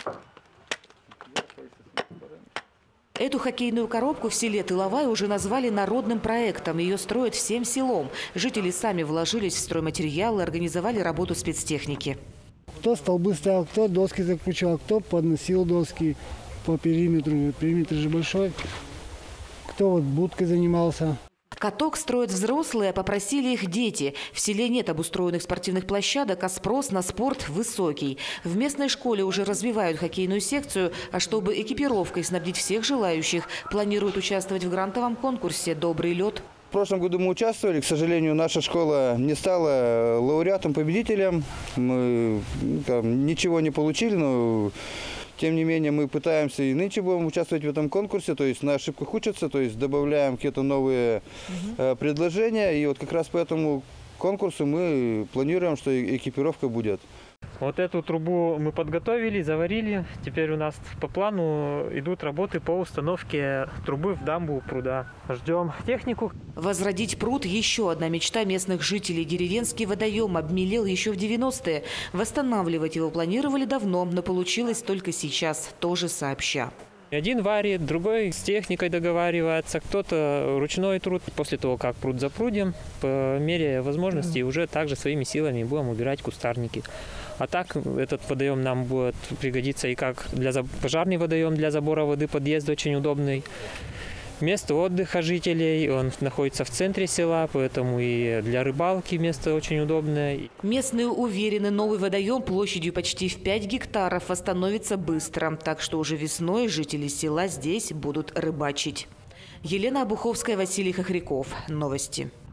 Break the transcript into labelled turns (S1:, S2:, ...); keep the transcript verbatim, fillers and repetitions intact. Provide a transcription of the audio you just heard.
S1: Эту хоккейную коробку в селе Тыловая уже назвали народным проектом. Ее строят всем селом. Жители сами вложились в стройматериалы, организовали работу спецтехники.
S2: Кто столбы ставил, кто доски закручивал, кто подносил доски по периметру. Периметр же большой. Кто вот будкой занимался.
S1: Каток строят взрослые, попросили их дети. В селе нет обустроенных спортивных площадок, а спрос на спорт высокий. В местной школе уже развивают хоккейную секцию, а чтобы экипировкой снабдить всех желающих, планируют участвовать в грантовом конкурсе «Добрый лед».
S3: В прошлом году мы участвовали. К сожалению, наша школа не стала лауреатом, победителем. Мы там ничего не получили, но тем не менее мы пытаемся и нынче будем участвовать в этом конкурсе. То есть на ошибках учатся, то есть добавляем какие-то новые угу. предложения. И вот как раз по этому конкурсу мы планируем, что экипировка будет.
S4: Вот эту трубу мы подготовили, заварили. Теперь у нас по плану идут работы по установке трубы в дамбу пруда. Ждем технику.
S1: Возродить пруд – еще одна мечта местных жителей. Деревенский водоем обмелел еще в девяностые. Восстанавливать его планировали давно, но получилось только сейчас, тоже сообща.
S4: Один варит, другой с техникой договаривается, кто-то ручной труд. После того, как пруд запрудим, по мере возможности уже также своими силами будем убирать кустарники. А так этот водоем нам будет пригодиться и как для пожарный водоем для забора воды, подъезд очень удобный. Место отдыха жителей, он находится в центре села, поэтому и для рыбалки место очень удобное.
S1: Местные уверены, новый водоем площадью почти в пять гектаров восстановится быстро. Так что уже весной жители села здесь будут рыбачить. Елена Обуховская, Василий Хохряков. Новости.